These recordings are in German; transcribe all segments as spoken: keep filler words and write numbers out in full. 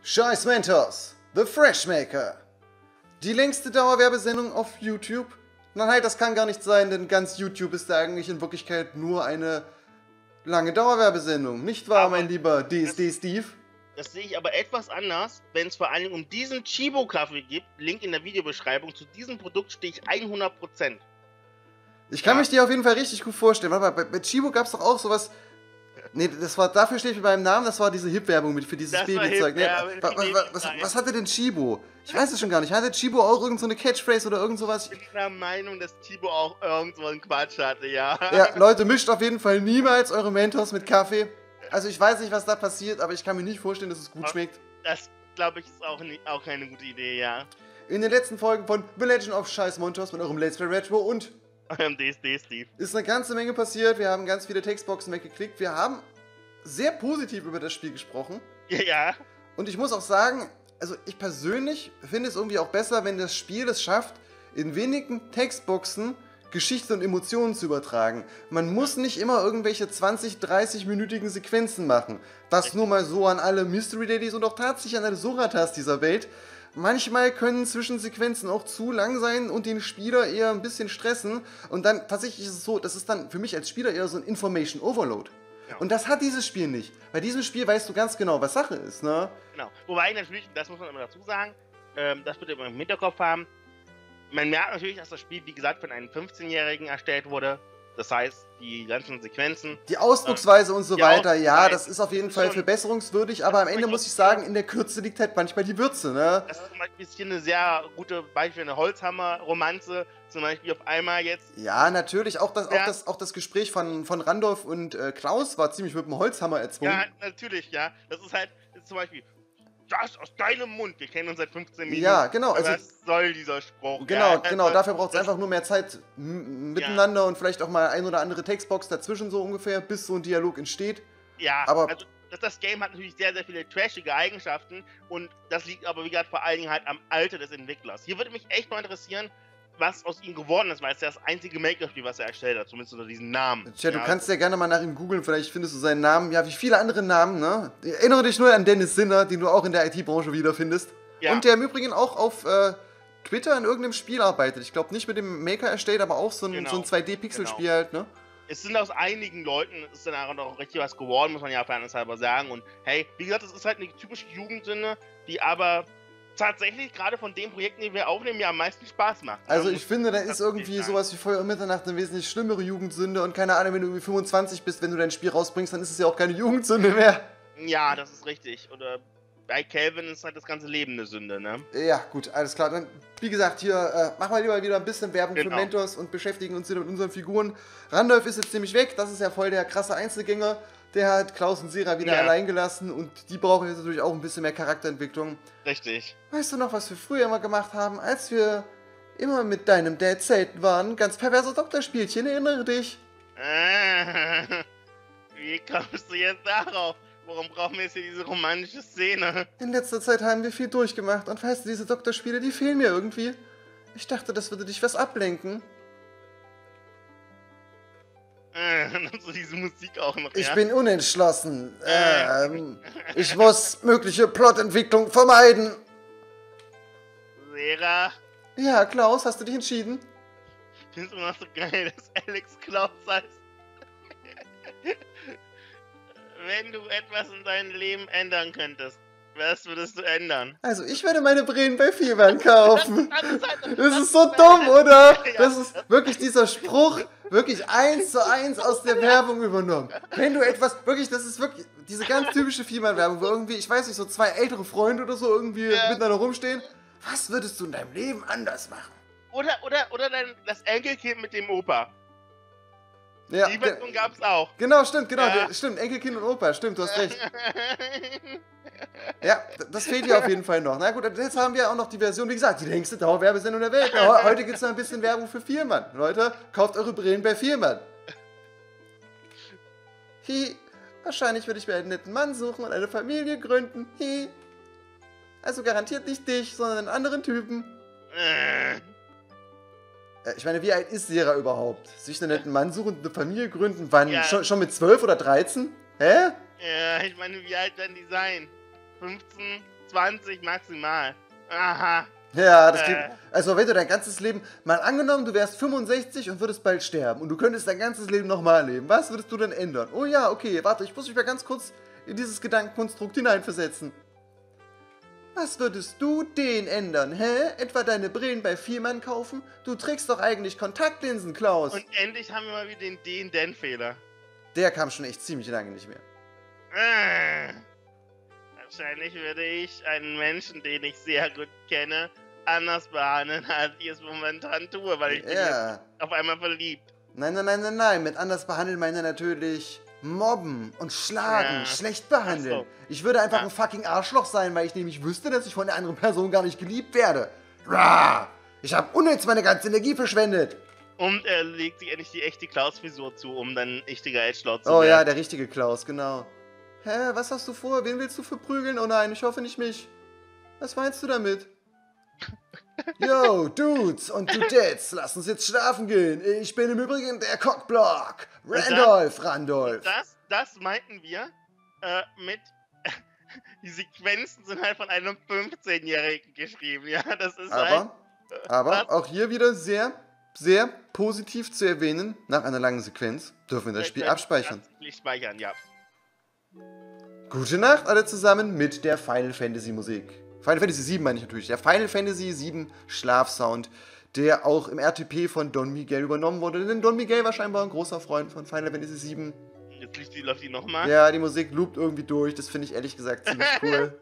Scheiß Mentos, The Freshmaker. Die längste Dauerwerbesendung auf YouTube? Nein, halt, das kann gar nicht sein, denn ganz YouTube ist da eigentlich in Wirklichkeit nur eine lange Dauerwerbesendung. Nicht wahr, Aber mein lieber D S D Steve? Das sehe ich aber etwas anders, wenn es vor allem um diesen Chibo-Kaffee geht. Link in der Videobeschreibung. Zu diesem Produkt stehe ich hundert Prozent. Ich kann Ja. mich dir auf jeden Fall richtig gut vorstellen. Warte mal, bei, bei Chibo gab es doch auch sowas. Nee, das war, dafür stehe ich mit meinem Namen, das war diese Hip-Werbung mit für dieses Das war Babyzeug. hip, Nee, ja, wa- mit wa- dem wa- was, Babyzeug. was hatte denn Chibo? Ich weiß es schon gar nicht. Hatte Chibo auch irgend so eine Catchphrase oder irgend sowas? Ich bin der Meinung, dass Chibo auch irgendwo einen Quatsch hatte, ja. Ja, Leute, mischt auf jeden Fall niemals eure Mentos mit Kaffee. Also ich weiß nicht, was da passiert, aber ich kann mir nicht vorstellen, dass es gut schmeckt. Das, glaube ich, ist auch, nie, auch keine gute Idee, ja. In den letzten Folgen von The Legend of Scheiß Montos mit eurem Let's Play Retro und Eurem D S D Steve. ist eine ganze Menge passiert. Wir haben ganz viele Textboxen weggeklickt. Wir haben sehr positiv über das Spiel gesprochen. Ja, ja. Und ich muss auch sagen, also ich persönlich finde es irgendwie auch besser, wenn das Spiel es schafft, in wenigen Textboxen Geschichte und Emotionen zu übertragen. Man muss nicht immer irgendwelche zwanzig, dreißig-minütigen Sequenzen machen. Das nur mal so an alle Mystery Daddies und auch tatsächlich an alle Soratas dieser Welt. Manchmal können Zwischensequenzen auch zu lang sein und den Spieler eher ein bisschen stressen. Und dann tatsächlich ist es so, das ist dann für mich als Spieler eher so ein Information Overload. Ja. Und das hat dieses Spiel nicht. Bei diesem Spiel weißt du ganz genau, was Sache ist, ne? Genau. Wobei natürlich, das muss man immer dazu sagen, ähm, das bitte immer im Hinterkopf haben. Man merkt natürlich, dass das Spiel, wie gesagt, von einem fünfzehnjährigen erstellt wurde. Das heißt, die ganzen Sequenzen. Die Ausdrucksweise und so die weiter, ja, Ausdrucksweise das ist auf jeden ist Fall schon- verbesserungswürdig, aber am Ende muss ich sagen, in der Kürze liegt halt manchmal die Würze, ne? Das ist zum Beispiel hier eine sehr gute Beispiel, eine Holzhammer-Romanze. Zum Beispiel auf einmal jetzt. Ja, natürlich, auch das, auch Ja. das, auch das Gespräch von, von Randolph und äh, Klaus war ziemlich mit dem Holzhammer erzwungen. Ja, natürlich, ja. Das ist halt ist zum Beispiel. Das aus deinem Mund. Wir kennen uns seit fünfzehn Minuten. Ja, genau, also- Was soll dieser Spruch? Genau, ja, genau, also, dafür braucht es das- einfach nur mehr Zeit m- miteinander und vielleicht auch mal ein oder andere Textbox dazwischen so ungefähr, bis so ein Dialog entsteht. Ja, aber- also das, das Game hat natürlich sehr, sehr viele trashige Eigenschaften und das liegt aber, wie gesagt, vor allen Dingen halt am Alter des Entwicklers. Hier würde mich echt mal interessieren, was aus ihm geworden ist, weil es ja das einzige Maker-Spiel, was er erstellt hat, zumindest unter diesem Namen. Tja, du ja, kannst ja gerne mal nach ihm googeln, vielleicht findest du seinen Namen. Ja, wie viele andere Namen, ne? Erinnere dich nur an Dennis Sinner, den du auch in der I T-Branche wiederfindest. Ja. Und der im Übrigen auch auf äh, Twitter in irgendeinem Spiel arbeitet. Ich glaube nicht mit dem Maker erstellt, aber auch so ein, Genau. so ein zwei D-Pixel-Spiel Genau. halt, ne? Es sind aus einigen Leuten, es ist dann auch richtig was geworden, muss man ja fairnesshalber sagen. Und hey, wie gesagt, es ist halt eine typische Jugendsünde, die aber tatsächlich gerade von den Projekten, die wir aufnehmen, ja am meisten Spaß macht. Also Ja, ich finde, da das ist muss ich irgendwie sagen. sowas wie Feuer um Mitternacht eine wesentlich schlimmere Jugendsünde und keine Ahnung, wenn du irgendwie fünfundzwanzig bist, wenn du dein Spiel rausbringst, dann ist es ja auch keine Jugendsünde mehr. Ja, das ist richtig. Oder bei Calvin ist halt das ganze Leben eine Sünde, ne? Ja, gut, alles klar. Dann, wie gesagt, hier äh, machen wir lieber wieder ein bisschen Werbung für Genau. Mentos und beschäftigen uns hier mit unseren Figuren. Randolph ist jetzt nämlich weg, das ist ja voll der krasse Einzelgänger. Der hat Klaus und Sera wieder Ja. allein gelassen und die brauchen jetzt natürlich auch ein bisschen mehr Charakterentwicklung. Richtig. Weißt du noch, was wir früher immer gemacht haben, als wir immer mit deinem Dad zelten waren? Ganz perverse Doktorspielchen, erinnere dich. Ah, wie kommst du jetzt darauf? Warum brauchen wir jetzt hier diese romantische Szene? In letzter Zeit haben wir viel durchgemacht und weißt du, diese Doktorspiele, die fehlen mir irgendwie. Ich dachte, das würde dich was ablenken. Ah, dann hast du diese Musik auch noch, Ich ja? bin unentschlossen. Ähm, ich muss mögliche Plotentwicklung vermeiden. Sera, Ja, Klaus, hast du dich entschieden? ich find's immer noch so geil, dass Alex Klaus heißt. Wenn du etwas in deinem Leben ändern könntest, was würdest du ändern? Also, ich werde meine Brillen bei Fiebernd kaufen. Das ist halt- Das ist so dumm, oder? Ja. Das ist wirklich dieser Spruch, wirklich eins zu eins aus der Werbung übernommen. Wenn du etwas, wirklich, das ist wirklich diese ganz typische Fiebernd-Werbung, wo irgendwie, ich weiß nicht, so zwei ältere Freunde oder so irgendwie Ja. miteinander rumstehen. Was würdest du in deinem Leben anders machen? Oder, oder, oder dein, das Enkelkind mit dem Opa. Ja, Die ge Version gab's auch. genau, stimmt, genau, Ja. der- stimmt, Enkelkind und Opa, stimmt, du hast recht. Ja, d- das fehlt hier auf jeden Fall noch. Na gut, jetzt haben wir auch noch die Version, wie gesagt, die längste Dauerwerbesendung der Welt. Na, he- heute gibt es noch ein bisschen Werbung für Viermann. Leute, kauft eure Brillen bei Viermann. Hi, wahrscheinlich würde ich mir einen netten Mann suchen und eine Familie gründen. Hi. Also garantiert nicht dich, sondern einen anderen Typen. Äh, Äh, Ich meine, wie alt ist Sera überhaupt? Sich einen netten Mann suchen und eine Familie gründen? Wann? Ja. Schon, schon mit zwölf oder dreizehn? Hä? ja, ich meine, wie alt werden die sein? fünfzehn, zwanzig maximal. Aha. Ja, das Äh. klingt. Also, wenn du dein ganzes Leben. Mal angenommen, du wärst fünfundsechzig und würdest bald sterben und du könntest dein ganzes Leben nochmal leben. Was würdest du denn ändern? Oh ja, okay, warte, ich muss mich mal ganz kurz in dieses Gedankenkonstrukt hineinversetzen. Was würdest du den ändern, hä? Etwa deine Brillen bei Vielmann kaufen? Du trägst doch eigentlich Kontaktlinsen, Klaus. Und endlich haben wir mal wieder den Den-Den-Fehler. Der kam schon echt ziemlich lange nicht mehr. Ah. Wahrscheinlich würde ich einen Menschen, den ich sehr gut kenne, anders behandeln, als ich es momentan tue, weil ich bin Ja. jetzt auf einmal verliebt. Nein, nein, nein, nein, nein. Mit anders behandeln meine ich natürlich mobben und schlagen, Ja. schlecht behandeln. Ach so. Ich würde einfach Ja. ein fucking Arschloch sein, weil ich nämlich wüsste, dass ich von der anderen Person gar nicht geliebt werde. Rah! Ich habe unnütz meine ganze Energie verschwendet. Und er legt sich endlich die echte Klaus-Frisur zu, um dann ein richtiger Edgelord zu Oh ja, werden. der richtige Klaus, genau. Hä, was hast du vor? Wen willst du verprügeln? Oh nein, ich hoffe nicht mich. Was meinst du damit? Yo, Dudes und Dudettes, lass uns jetzt schlafen gehen. Ich bin im Übrigen der Cockblock. Randolph, Randolph. Das, das meinten wir äh, mit. Die Sequenzen sind halt von einem fünfzehnjährigen geschrieben, ja. Das ist halt. Aber, aber was? auch hier wieder sehr, sehr positiv zu erwähnen. Nach einer langen Sequenz dürfen wir das Spiel abspeichern. Absichtlich speichern, ja. Gute Nacht alle zusammen mit der Final Fantasy Musik. Final Fantasy sieben meine ich natürlich. Der Final Fantasy sieben Schlafsound, der auch im R T P von Don Miguel übernommen wurde. Denn Don Miguel war scheinbar ein großer Freund von Final Fantasy sieben. Jetzt liegt die, läuft die nochmal. Ja, die Musik loopt irgendwie durch. Das finde ich ehrlich gesagt ziemlich cool.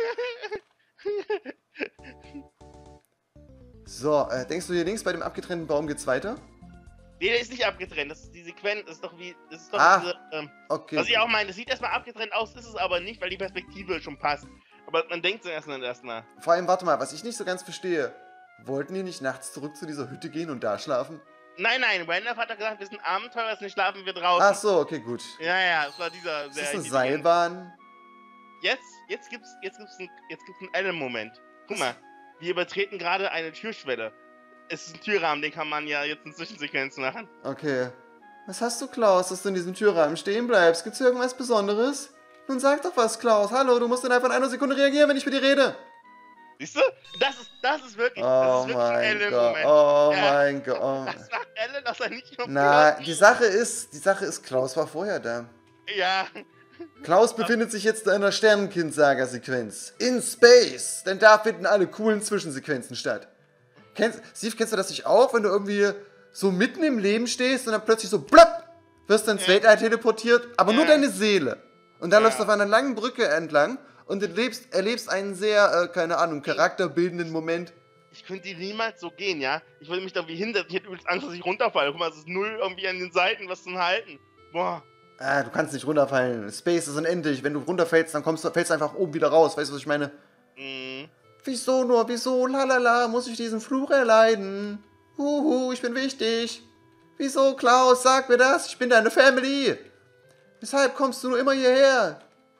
So, äh, denkst du hier links bei dem abgetrennten Baum geht's weiter? Nee, der ist nicht abgetrennt. Das ist die Sequenz. Das ist doch wie. Das ist doch Ah, diese. Ähm, Okay. was ich auch meine, das sieht erstmal abgetrennt aus, ist es aber nicht, weil die Perspektive schon passt. Aber man denkt so erstmal erstmal. Vor allem, warte mal, was ich nicht so ganz verstehe. Wollten die nicht nachts zurück zu dieser Hütte gehen und da schlafen? Nein, nein, Randolph hat doch gesagt, wir sind Abenteurer, deswegen schlafen wir draußen. Ach so, okay, gut. Ja, ja, das war dieser Ist sehr das eine intelligente- Seilbahn? Jetzt, jetzt gibt's, jetzt gibt's einen, jetzt gibt's einen Ellen-Moment. Guck mal, wir übertreten gerade eine Türschwelle. Es ist ein Türrahmen, den kann man ja jetzt in Zwischensequenzen machen. Okay. Was hast du, Klaus, dass du in diesem Türrahmen stehen bleibst? Gibt's hier irgendwas Besonderes? Nun sag doch was, Klaus. Hallo, du musst innerhalb von einer Sekunde reagieren, wenn ich mit dir rede. Siehst du? Das ist, das ist wirklich, das Oh ist wirklich ein mein Gott, Ellen-Moment. oh Ja. mein Gott. Oh. Das macht Ellen, dass er nicht nur Na, für- die Sache ist, die Sache ist, Klaus war vorher da. Ja, Klaus befindet sich jetzt in einer Sternenkind-Saga-Sequenz. In Space. Denn da finden alle coolen Zwischensequenzen statt. Kennst, Steve, kennst du das nicht auch, wenn du irgendwie so mitten im Leben stehst und dann plötzlich so blapp, wirst du ins Ja. Weltall teleportiert, aber nur Ja. deine Seele. Und dann Ja. läufst du auf einer langen Brücke entlang und erlebst, erlebst einen sehr, äh, keine Ahnung, charakterbildenden Moment. ich könnte niemals so gehen, ja? Ich würde mich da wie hinsetzen, ich hätte übelst Angst, dass ich runterfalle. Guck mal, es ist null irgendwie an den Seiten, was zum Halten. Boah. Ah, du kannst nicht runterfallen. Space ist unendlich. Wenn du runterfällst, dann kommst du, fällst du einfach oben wieder raus. Weißt du, was ich meine? Mhm. Wieso nur, wieso, lalala, muss ich diesen Fluch erleiden? Huhu, ich bin wichtig. Wieso, Klaus, sag mir das, ich bin deine Family. Weshalb kommst du nur immer hierher?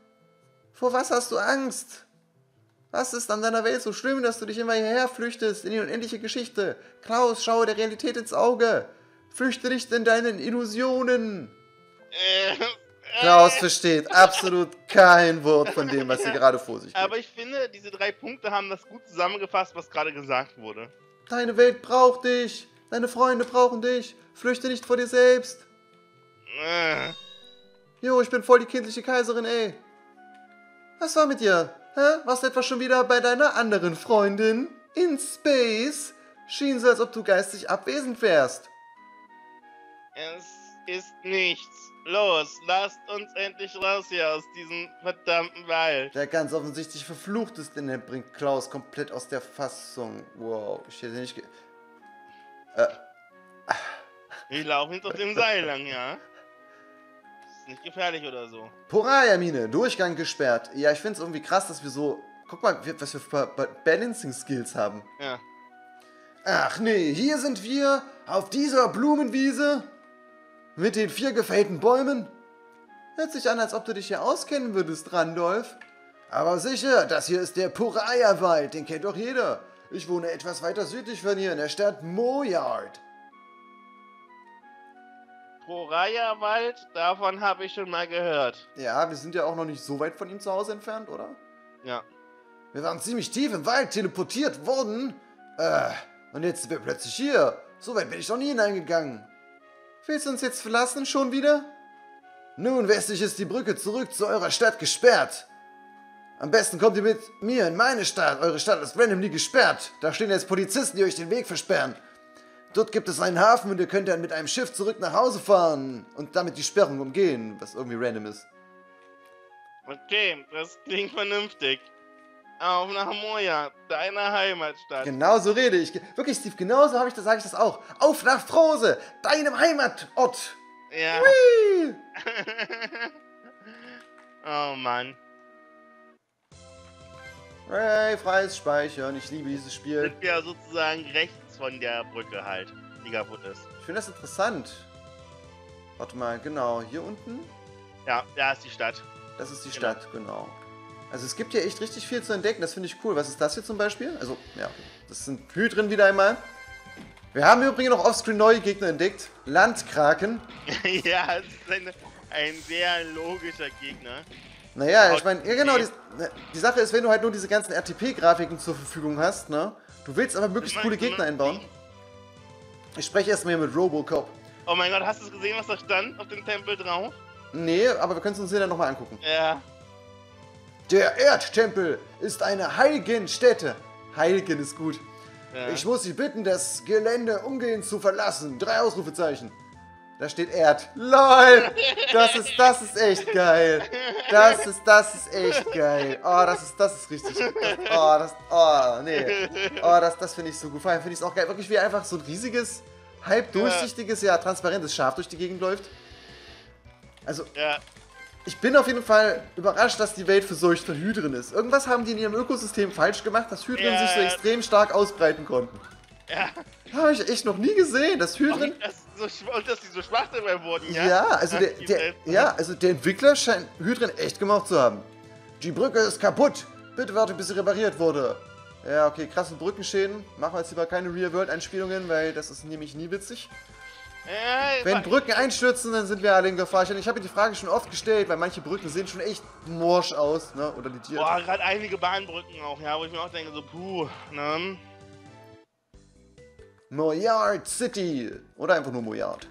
Vor was hast du Angst? Was ist an deiner Welt so schlimm, dass du dich immer hierher flüchtest in die unendliche Geschichte? Klaus, schaue der Realität ins Auge. Flüchte dich in deinen Illusionen. Äh, Klaus äh, versteht absolut kein Wort von dem, was hier gerade vor sich geht. Aber ich finde, diese drei Punkte haben das gut zusammengefasst, was gerade gesagt wurde. Deine Welt braucht dich. Deine Freunde brauchen dich. Flüchte nicht vor dir selbst. Äh. Jo, ich bin voll die kindliche Kaiserin, ey. Was war mit dir? Hä? Warst du etwa schon wieder bei deiner anderen Freundin? In Space? Schien so, als ob du geistig abwesend wärst. Es ist nichts. Los, lasst uns endlich raus hier aus diesem verdammten Wald. Der ganz offensichtlich verflucht ist, denn er bringt Klaus komplett aus der Fassung. Wow, ich hätte nicht ge... Äh, Wir laufen jetzt auf dem Seil lang, ja? Ist nicht gefährlich oder so. Poraya-Mine, Durchgang gesperrt. Ja, ich finde es irgendwie krass, dass wir so... Guck mal, wie- was wir für Ba- Balancing-Skills haben. Ja. Ach nee, hier sind wir, auf dieser Blumenwiese, mit den vier gefällten Bäumen. Hört sich an, als ob du dich hier auskennen würdest, Randolph. Aber sicher, das hier ist der Poraya-Wald, den kennt doch jeder. Ich wohne etwas weiter südlich von hier, in der Stadt Moyard. Poraya-Wald, davon habe ich schon mal gehört. Ja, wir sind ja auch noch nicht so weit von ihm zu Hause entfernt, oder? Ja. Wir waren ziemlich tief im Wald teleportiert worden. Äh, und jetzt sind wir plötzlich hier. So weit bin ich noch nie hineingegangen. Willst du uns jetzt verlassen schon wieder? Nun, westlich ist die Brücke zurück zu eurer Stadt gesperrt. Am besten kommt ihr mit mir in meine Stadt. Eure Stadt ist randomly gesperrt. Da stehen jetzt Polizisten, die euch den Weg versperren. Dort gibt es einen Hafen und ihr könnt dann mit einem Schiff zurück nach Hause fahren und damit die Sperrung umgehen, was irgendwie random ist. Okay, das klingt vernünftig. Auf nach Moja, deiner Heimatstadt. Genau so rede ich. Wirklich, Steve, genauso habe ich das, sage ich das auch. Auf nach Frose, deinem Heimatort. Ja. Whee! Oh Mann. Hey, freies Speichern. Ich liebe dieses Spiel. Sind wir sozusagen rechts von der Brücke halt, die kaputt ist. Ich finde das interessant. Warte mal, genau, hier unten. Ja, da ist die Stadt. Das ist die Genau. Stadt, genau. Also es gibt hier echt richtig viel zu entdecken, das finde ich cool. Was ist das hier zum Beispiel? Also, ja, das sind Hydren wieder einmal. Wir haben übrigens noch offscreen neue Gegner entdeckt. Landkraken. Ja, es ist eine, ein sehr logischer Gegner. Naja, ich meine, ja genau, die, die Sache ist, wenn du halt nur diese ganzen R T P-Grafiken zur Verfügung hast, ne? Du willst aber möglichst coole Gegner einbauen. Ich spreche erstmal hier mit Robocop. Oh mein Gott, hast du es gesehen, was da stand auf dem Tempel drauf? Nee, aber wir können es uns hier dann nochmal angucken. Ja. Der Erdtempel ist eine Heiligenstätte. Heiligen ist gut. ja. Ich muss Sie bitten, das Gelände umgehend zu verlassen. Drei Ausrufezeichen. Da steht Erd. LOL! Das ist, das ist echt geil. Das ist, das ist echt geil. Oh, das ist, das ist richtig. Das, oh, das, oh, nee. Oh, das, das finde ich so gut. Vor allem finde ich es auch geil. Wirklich wie einfach so ein riesiges, halb durchsichtiges, ja, transparentes Schaf durch die Gegend läuft. Also, Ja. ich bin auf jeden Fall überrascht, dass die Welt verseucht von Hydren ist. Irgendwas haben die in ihrem Ökosystem falsch gemacht, dass Hydren Ja. sich so extrem stark ausbreiten konnten. Ja. Habe ich echt noch nie gesehen, dass Hydren... Und, das so, schw- und dass die so schwach dabei wurden, ja? Ja, also der, Die der, Welt. ja, also der Entwickler scheint Hydren echt gemacht zu haben. Die Brücke ist kaputt. Bitte warte, bis sie repariert wurde. Ja, okay, krasse Brückenschäden. Machen wir jetzt lieber keine Real-World-Einspielungen, weil das ist nämlich nie witzig. Ja, Wenn wa- Brücken einstürzen, dann sind wir alle in Gefahr. Ich habe mir die Frage schon oft gestellt, weil manche Brücken sehen schon echt morsch aus, ne? Oder lediert. Boah, gerade einige Bahnbrücken auch, ja, wo ich mir auch denke, so, puh, ne? Moyard City. Oder einfach nur Moyard.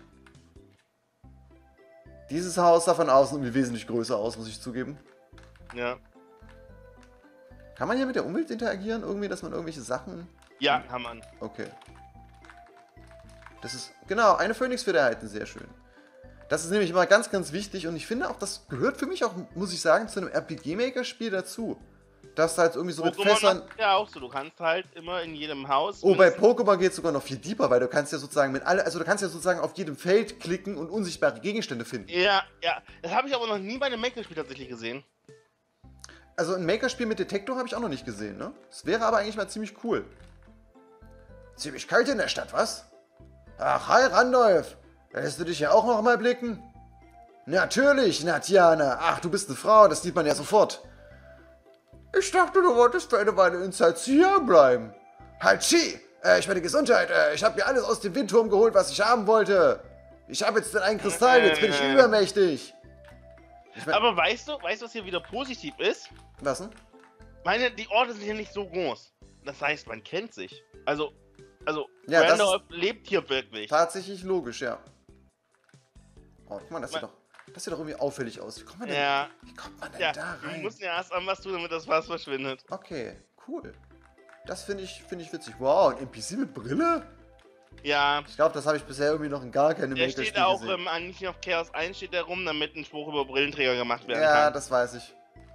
Dieses Haus sah von außen irgendwie wesentlich größer aus, muss ich zugeben. Ja. Kann man hier mit der Umwelt interagieren? Irgendwie, dass man irgendwelche Sachen... Ja, kann man. Okay. Das ist, genau, eine Phönixfeder erhalten, sehr schön. Das ist nämlich immer ganz, ganz wichtig und ich finde auch, das gehört für mich auch, muss ich sagen, zu einem R P G-Maker-Spiel dazu. Dass da halt irgendwie so mit Pokémon Fässern... macht ja auch so, du kannst halt immer in jedem Haus... Oh, bei mindestens- Pokémon geht es sogar noch viel deeper, weil du kannst ja sozusagen mit alle, also du kannst ja sozusagen auf jedem Feld klicken und unsichtbare Gegenstände finden. Ja, ja. Das habe ich aber noch nie bei einem Maker-Spiel tatsächlich gesehen. Also ein Maker-Spiel mit Detektor habe ich auch noch nicht gesehen, ne? Das wäre aber eigentlich mal ziemlich cool. Ziemlich kalt in der Stadt, was? Ach, hi Randolph. Lässt du dich ja auch noch mal blicken? Natürlich, Natjana. Ach, du bist eine Frau, das sieht man ja sofort. Ich dachte, du wolltest für eine Weile in Salzia bleiben. Hatschi! Äh, ich meine Gesundheit. Äh, ich habe mir alles aus dem Windturm geholt, was ich haben wollte. Ich habe jetzt den einen Kristall, jetzt bin ich Äh. übermächtig. Ich mein, Aber weißt du, weißt du, was hier wieder positiv ist? was denn? Meine, die Orte sind hier nicht so groß. Das heißt, man kennt sich. Also, also, Ja, das Randolph lebt hier wirklich. Tatsächlich logisch, ja. Oh, guck mal, das sieht Ma- doch, das sieht doch irgendwie auffällig aus. Wie kommt man denn, Ja, wie kommt man denn ja, da wir rein? müssen ja erst an was tun, damit das Fass verschwindet. Okay, cool. Das finde ich, finde ich witzig. Wow, ein N P C mit Brille? Ja, Ich glaube, das habe ich bisher irgendwie noch in gar keinem der Maker-Spiel steht auch gesehen. ähm, an nicht auf Chaos eins steht der rum, damit ein Spruch über Brillenträger gemacht werden Ja, kann. das weiß ich.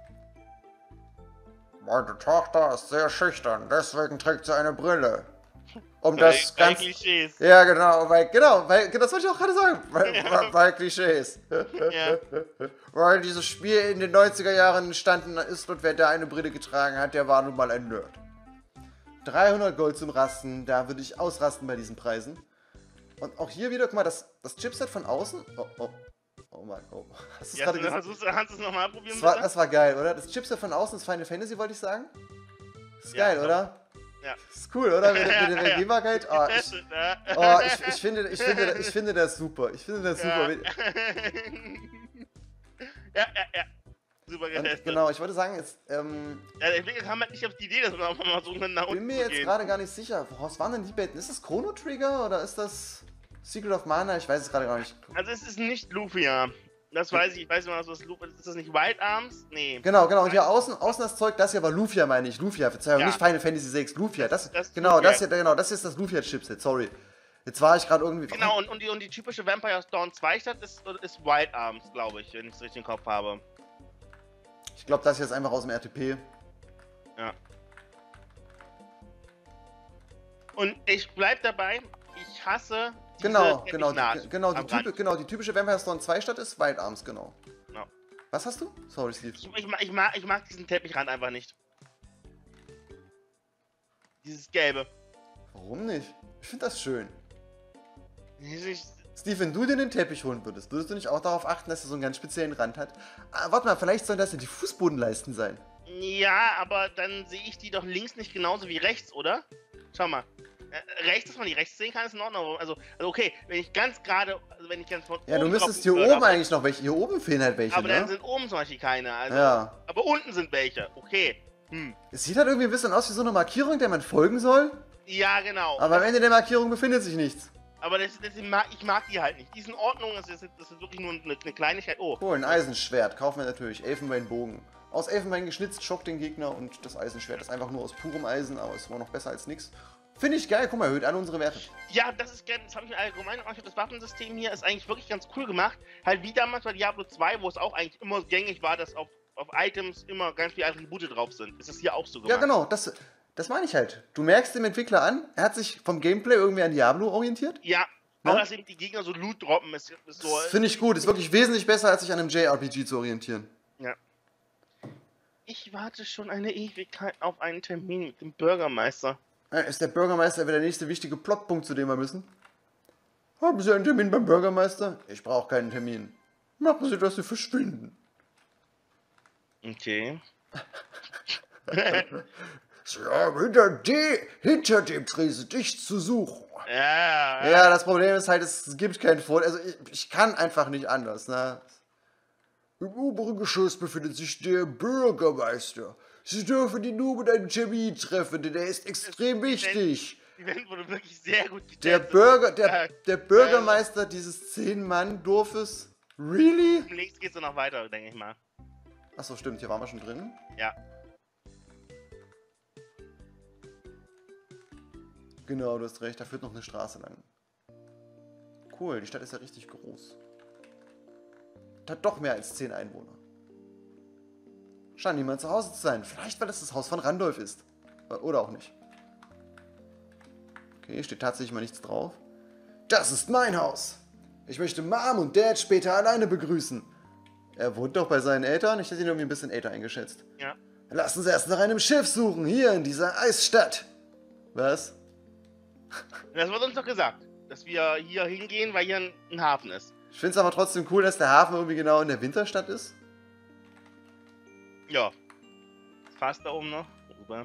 Meine Tochter ist sehr schüchtern, deswegen trägt sie eine Brille. Um Bei- das bei ganz... Klischees. Ja, genau, weil, genau, weil, das wollte ich auch gerade sagen, weil, Ja. weil, weil Klischees. Ja. Weil dieses Spiel in den neunziger Jahren entstanden ist und wer da eine Brille getragen hat, der war nun mal ein Nerd. dreihundert Gold zum Rasten, da würde ich ausrasten bei diesen Preisen. Und auch hier wieder, guck mal, das, das Chipset von außen. Oh, oh, oh Mann, oh. Hast du es Ja, gerade du gesehen? versuchst, kannst du es nochmal probieren, Das war, bitte? das war geil, oder? Das Chipset von außen ist Final Fantasy, wollte ich sagen. Ist Ja, geil, doch. oder? Ja. Ist cool, oder? Mit, der- mit der Ja, ja. Energiebarkeit. Oh, ich, Getestet, ja. oh, ich, ich, finde, ich, finde, ich finde das super. Ich finde das super. Ja. ja, ja, ja. super Und getestet. genau, ich wollte sagen, jetzt, ähm, Ja, der Entwickler kam halt nicht auf die Idee, dass man einfach mal so nach unten bin mir zu jetzt gehen. gerade gar nicht sicher. Was waren denn die beiden? Ist das Chrono Trigger oder ist das Secret of Mana? Ich weiß es gerade gar nicht. Also es ist nicht Lufia. Das weiß ich. Ich weiß nicht, was das Lufia ist. Ist das nicht Wild Arms? Nee. Genau, genau. Und hier außen, außen das Zeug, das hier war Lufia, meine ich. Lufia, Verzeihung, Ja. nicht Final Fantasy sechs, Lufia. Das, Das ist genau, Lufia. das hier, genau, das hier ist das Lufia-Chipset, sorry. Jetzt war ich gerade irgendwie... Genau, und, und, die, und die typische Vampire Dawn zwei Stadt ist, ist Wild Arms, glaube ich, wenn ich es richtig im Kopf habe. Ich glaube, das hier ist einfach aus dem R T P. Ja. Und ich bleib dabei, ich hasse diese Genau, genau, Teppichnaht die, genau, die am typ, Rand. genau, die typische Vampire Storm zwei Stadt ist Wild Arms, genau. Genau. Was hast du? Sorry, Steve. Ich, ich, mag- ich, mag, ich mag diesen Teppichrand einfach nicht. Dieses Gelbe. Warum nicht? Ich finde das schön. Ich, Steve, wenn du dir den Teppich holen würdest, würdest du nicht auch darauf achten, dass er so einen ganz speziellen Rand hat? Ah, warte mal, vielleicht sollen das ja die Fußbodenleisten sein. ja, aber dann sehe ich die doch links nicht genauso wie rechts, oder? Schau mal. Äh, rechts, dass man die rechts sehen kann, ist in Ordnung. Also, also okay, wenn ich ganz gerade, also wenn ich ganz von Ja, du oben müsstest drauf hier gucke, oben aber- eigentlich noch welche. Hier oben fehlen halt welche, Aber dann ne? sind oben zum Beispiel keine. Also, Ja. Aber unten sind welche. Okay. Hm. Es sieht halt irgendwie ein bisschen aus wie so eine Markierung, der man folgen soll. Ja, genau. Aber am Ende der Markierung befindet sich nichts. Aber das, das, mag, ich mag die halt nicht. Die sind in Ordnung, das ist, das ist wirklich nur eine, eine Kleinigkeit. Oh. Cool, ein Eisenschwert. Kaufen wir natürlich. Elfenbeinbogen. Aus Elfenbein geschnitzt, schockt den Gegner und das Eisenschwert ist einfach nur aus purem Eisen, aber ist immer noch besser als nichts. Finde ich geil, guck mal, erhöht alle unsere Werte. Ja, das ist gerne, das habe ich allgemein gemacht. Das Waffensystem hier ist eigentlich wirklich ganz cool gemacht. Halt wie damals bei Diablo zwei, wo es auch eigentlich immer gängig war, dass auf, auf Items immer ganz viele Attribute drauf sind. Ist das hier auch so gemacht? Ja, genau, das, das meine ich halt. Du merkst dem Entwickler an, er hat sich vom Gameplay irgendwie an Diablo orientiert. Ja, Ne? auch dass eben die Gegner so Loot droppen, ist, ist so. Das finde ich gut, ist wirklich wesentlich besser, als sich an einem J R P G zu orientieren. Ja. Ich warte schon eine Ewigkeit auf einen Termin mit dem Bürgermeister. Äh, Ist der Bürgermeister wieder der nächste wichtige Plotpunkt, zu dem wir müssen? Haben Sie einen Termin beim Bürgermeister? Ich brauche keinen Termin. Machen Sie, dass Sie verschwinden. Okay. Sie haben hinter, die, hinter dem Tresen dich zu suchen. Ja, Ja, das Problem ist halt, es gibt keinen Vor... Also ich, ich kann einfach nicht anders, ne? Im oberen Geschoss befindet sich der Bürgermeister. Sie dürfen ihn nur mit einem Termin treffen, denn er ist extrem wichtig. Die Welt wurde wirklich sehr gut getestet. Der Bürger, der, Ja. der Bürgermeister dieses Zehn-Mann-Dorfes. Really? Links geht's noch weiter, denke ich mal. Achso, stimmt, hier waren wir schon drin. Ja. Genau, du hast recht, da führt noch eine Straße lang. Cool, die Stadt ist ja richtig groß. Hat doch mehr als zehn Einwohner. Scheint niemand zu Hause zu sein. Vielleicht, weil es das Haus von Randolph ist. Oder auch nicht. Okay, steht tatsächlich mal nichts drauf. Das ist mein Haus. Ich möchte Mom und Dad später alleine begrüßen. Er wohnt doch bei seinen Eltern. Ich hätte ihn irgendwie ein bisschen älter eingeschätzt. Ja. Lassen Sie erst nach einem Schiff suchen, hier in dieser Eisstadt. Was? Das wurde uns doch gesagt, dass wir hier hingehen, weil hier ein, ein Hafen ist. Ich finde es aber trotzdem cool, dass der Hafen irgendwie genau in der Winterstadt ist. Ja. Fast da oben noch. Rüber.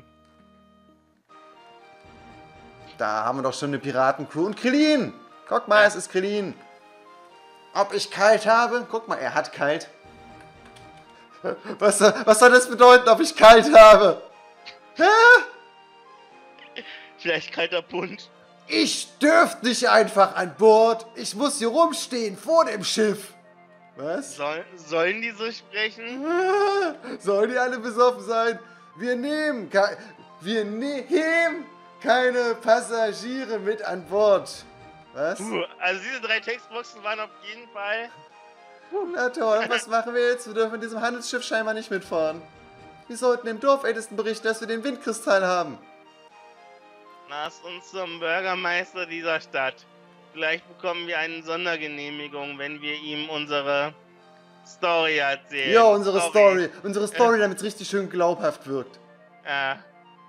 Da haben wir doch schon eine Piratencrew und Krillin. Guck mal, Ja. es ist Krillin. Ob ich kalt habe? Guck mal, er hat kalt. Was, soll- was soll das bedeuten, ob ich kalt habe? Hä? Vielleicht kalter Punsch. Ich dürfte nicht einfach an Bord. Ich muss hier rumstehen vor dem Schiff. Was? Soll, sollen die so sprechen? Sollen die alle besoffen sein? Wir nehmen, ke- wir nehmen keine Passagiere mit an Bord. Was? Puh, also diese drei Textboxen waren auf jeden Fall... Na toll, und was machen wir jetzt? Wir dürfen in diesem Handelsschiff scheinbar nicht mitfahren. Wir sollten dem Dorfältesten berichten, dass wir den Windkristall haben. Lass uns zum Bürgermeister dieser Stadt. Vielleicht bekommen wir eine Sondergenehmigung, wenn wir ihm unsere Story erzählen. Ja, unsere Story. Unsere Story, damit es richtig schön glaubhaft wirkt. Ja.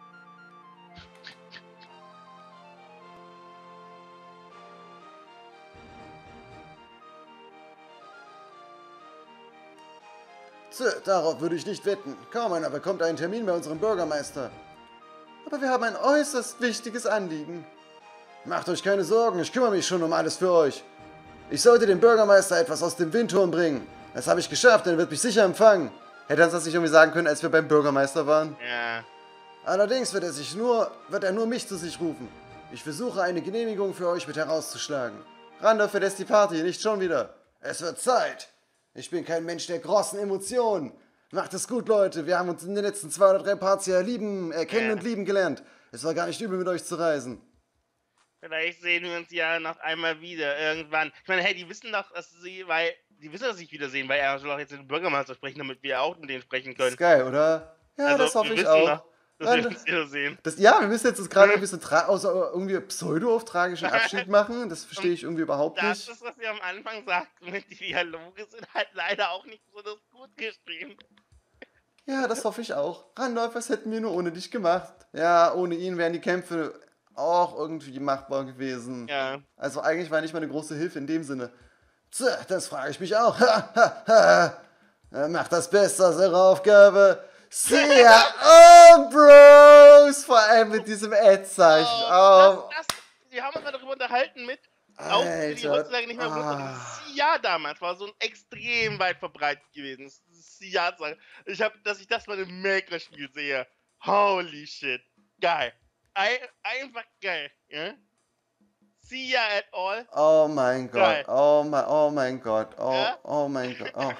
Tja, darauf würde ich nicht wetten. Kaum einer bekommt einen Termin bei unserem Bürgermeister. Aber wir haben ein äußerst wichtiges Anliegen. Macht euch keine Sorgen, ich kümmere mich schon um alles für euch. Ich sollte dem Bürgermeister etwas aus dem Windturm bringen. Das habe ich geschafft, er wird mich sicher empfangen. Hätte er uns das nicht irgendwie sagen können, als wir beim Bürgermeister waren? Ja. Allerdings wird er sich nur, wird er nur mich zu sich rufen. Ich versuche eine Genehmigung für euch mit herauszuschlagen. Randolph verlässt die Party, nicht schon wieder. Es wird Zeit. Ich bin kein Mensch der großen Emotionen. Macht es gut, Leute. Wir haben uns in den letzten zwei oder drei Parts ja lieben, erkennen Ja. und lieben gelernt. Es war gar nicht übel, mit euch zu reisen. Vielleicht sehen wir uns ja noch einmal wieder irgendwann. Ich meine, hey, die wissen doch, dass sie, weil, die wissen, dass sie sich wiedersehen, weil er soll auch jetzt mit dem Bürgermeister sprechen, damit wir auch mit denen sprechen Das können. ist geil, oder? Ja, Also, das hoffe wir ich wissen auch. doch, dass Dann- wir uns wiedersehen. Das, ja, wir müssen jetzt das gerade ein bisschen tra- außer irgendwie pseudo auf tragischen Abschied machen. Das verstehe ich irgendwie überhaupt Das nicht. ist, was wir am Anfang sagten, mit die Dialoge sind halt leider auch nicht besonders gut geschrieben. Ja, das hoffe ich auch. Randolph, was hätten wir nur ohne dich gemacht? Ja, ohne ihn wären die Kämpfe auch irgendwie machbar gewesen. Ja. Also eigentlich war nicht mal eine große Hilfe in dem Sinne. Tja, das frage ich mich auch. Ha, ha, ha. Er macht das Beste aus ihrer Aufgabe. See ya, oh Bros! Vor allem mit diesem Ad-Zeichen. Oh, Oh, das, das, wir haben uns mal darüber unterhalten mit, auch für die Alter. heutzutage nicht mehr benutzt, Ah. dieses Sia damals war so ein extrem weit verbreitet gewesen. Das Sia, ich habe, dass ich das mal im Maker-Spiel sehe. Holy shit. Geil. Ein, einfach geil. Ja? Sia at all. Oh mein Gott, Geil. oh mein, oh mein Gott, oh, Ja? oh mein Gott, oh.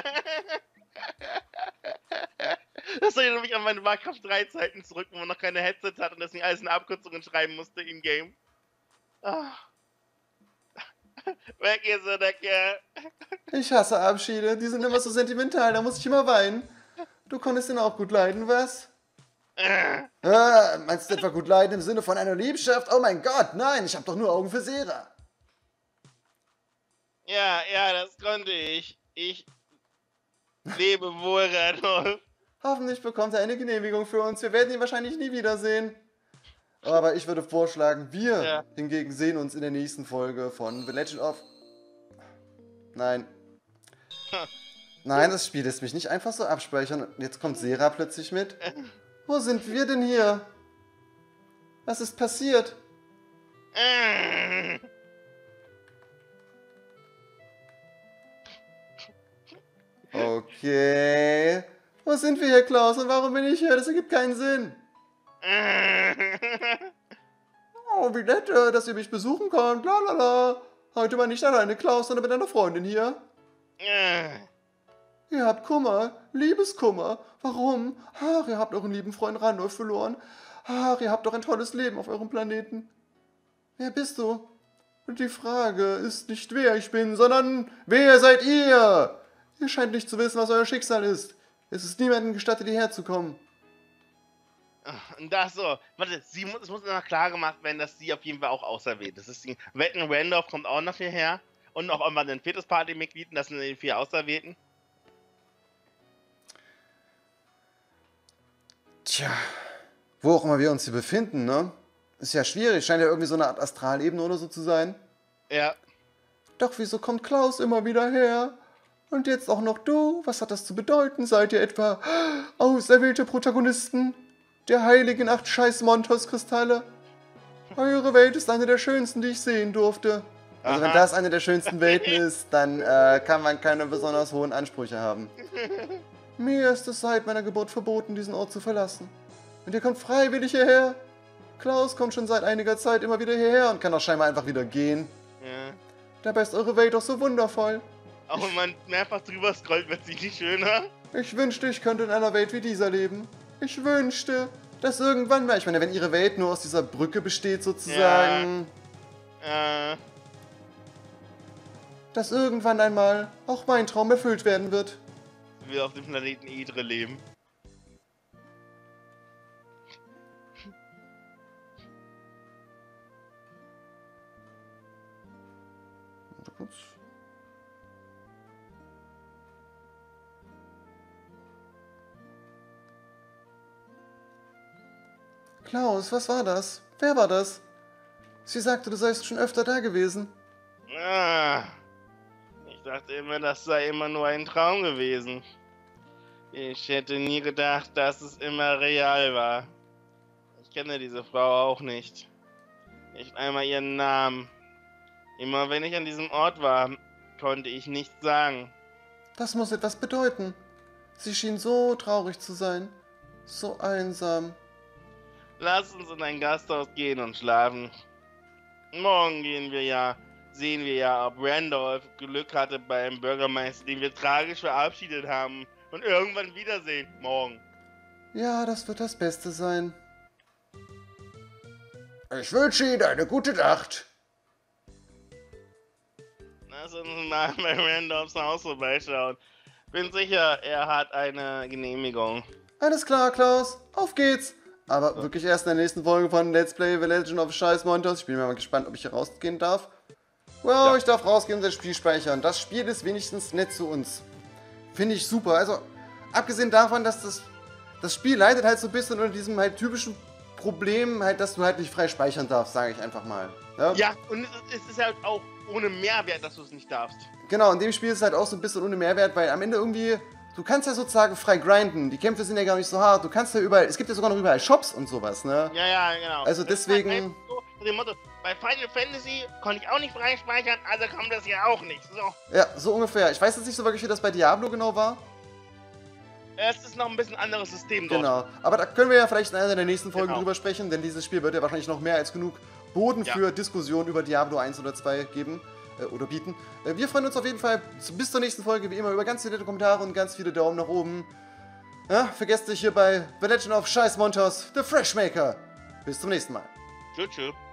Das erinnert mich an meine Warcraft drei Zeiten zurück, wo man noch keine Headset hat und deswegen alles in Abkürzungen schreiben musste im Game. Ah. Weg ist er, der Kerl. Ich hasse Abschiede, die sind immer so sentimental, da muss ich immer weinen. Du konntest ihn auch gut leiden, was? Äh. Ah, meinst du etwa gut leiden im Sinne von einer Liebschaft? Oh mein Gott, nein, ich habe doch nur Augen für Sera. Ja, ja, das konnte ich. Ich lebe wohl, Randolph. Hoffentlich bekommt er eine Genehmigung für uns. Wir werden ihn wahrscheinlich nie wiedersehen. Aber ich würde vorschlagen, wir Ja. hingegen sehen uns in der nächsten Folge von The Legend of... Nein. Nein, das Spiel lässt mich nicht einfach so abspeichern. Jetzt kommt Sera plötzlich mit. Wo sind wir denn hier? Was ist passiert? Äh. Okay. Wo sind wir hier, Klaus? Und warum bin ich hier? Das ergibt keinen Sinn. Äh. Oh, wie nett, äh, dass ihr mich besuchen kommt. Lalala. Heute mal nicht alleine, Klaus, sondern mit einer Freundin hier. Äh. Ihr habt Kummer, Liebeskummer. Warum? Ach, ihr habt euren lieben Freund Randolph verloren. Ach, ihr habt doch ein tolles Leben auf eurem Planeten. Wer bist du? Und die Frage ist nicht, wer ich bin, sondern wer seid ihr? Ihr scheint nicht zu wissen, was euer Schicksal ist. Es ist niemandem gestattet, hierher zu kommen. Und das so. Warte, sie muss, es muss noch klar gemacht werden, dass sie auf jeden Fall auch auserwählt ist. Das ist die, Wetten Randolph kommt auch noch hierher. Und noch einmal ein viertes Partymitglied, das sind die vier Auserwählten. Tja, wo auch immer wir uns hier befinden, ne? Ist ja schwierig, scheint ja irgendwie so eine Art Astralebene oder so zu sein. Ja. Doch wieso kommt Klaus immer wieder her? Und jetzt auch noch du? Was hat das zu bedeuten? Seid ihr etwa auserwählte Protagonisten der heiligen acht scheiß Montos-Kristalle? Eure Welt ist eine der schönsten, die ich sehen durfte. Also wenn Aha. das eine der schönsten Welten ist, dann äh, kann man keine besonders hohen Ansprüche haben. Mir ist es seit meiner Geburt verboten, diesen Ort zu verlassen. Und ihr kommt freiwillig hierher. Klaus kommt schon seit einiger Zeit immer wieder hierher und kann auch scheinbar einfach wieder gehen. Ja. Dabei ist eure Welt doch so wundervoll. Auch wenn man mehrfach drüber scrollt, wird sie nicht schöner. Ich wünschte, ich könnte in einer Welt wie dieser leben. Ich wünschte, dass irgendwann mal, ich meine, wenn ihre Welt nur aus dieser Brücke besteht sozusagen, Äh. dass irgendwann einmal auch mein Traum erfüllt werden wird. Wir auf dem Planeten Idre leben. Warte kurz. Klaus, was war das? Wer war das? Sie sagte, du seist schon öfter da gewesen. Ah. Ich dachte immer, das sei immer nur ein Traum gewesen. Ich hätte nie gedacht, dass es immer real war. Ich kenne diese Frau auch nicht. Nicht einmal ihren Namen. Immer wenn ich an diesem Ort war, konnte ich nichts sagen. Das muss etwas bedeuten. Sie schien so traurig zu sein. So einsam. Lass uns in ein Gasthaus gehen und schlafen. Morgen gehen wir ja, sehen wir ja, ob Randolph Glück hatte beim Bürgermeister, den wir tragisch verabschiedet haben. Und irgendwann wiedersehen. Morgen. Ja, das wird das Beste sein. Ich wünsche Ihnen eine gute Nacht. Lass uns mal bei Randolphs Haus vorbeischauen. Bin sicher, er hat eine Genehmigung. Alles klar, Klaus. Auf geht's. Aber so. Wirklich erst in der nächsten Folge von Let's Play The Legend of Scheiß Montos. Ich bin mal gespannt, ob ich hier rausgehen darf. Wow, ja. Ich darf rausgehen und das Spiel speichern. Das Spiel ist wenigstens nett zu uns. Finde ich super. Also, abgesehen davon, dass das, das Spiel leidet halt so ein bisschen unter diesem halt typischen Problem, halt, dass du halt nicht frei speichern darfst, sage ich einfach mal. Ja, ja, und es ist halt auch ohne Mehrwert, dass du es nicht darfst. Genau, in dem Spiel ist es halt auch so ein bisschen ohne Mehrwert, weil am Ende irgendwie, du kannst ja sozusagen frei grinden. Die Kämpfe sind ja gar nicht so hart. Du kannst ja überall, es gibt ja sogar noch überall Shops und sowas, ne? Ja, ja, genau. Also das deswegen... Ist halt so, nach dem Motto, bei Final Fantasy konnte ich auch nicht frei speichern, also kann das ja auch nicht. So. Ja, so ungefähr. Ich weiß jetzt nicht so wirklich, wie das bei Diablo genau war. Es ist noch ein bisschen anderes System dort. Genau, aber da können wir ja vielleicht in einer der nächsten Folgen genau. drüber sprechen, denn dieses Spiel wird ja wahrscheinlich noch mehr als genug Boden ja. für Diskussionen über Diablo eins oder zwei geben äh, oder bieten. Äh, wir freuen uns auf jeden Fall bis zur nächsten Folge, wie immer, über ganz viele Kommentare und ganz viele Daumen nach oben. Ja, vergesst nicht hier bei The Legend of Scheiß Montos, The Freshmaker. Bis zum nächsten Mal. Tschüss, tschüss.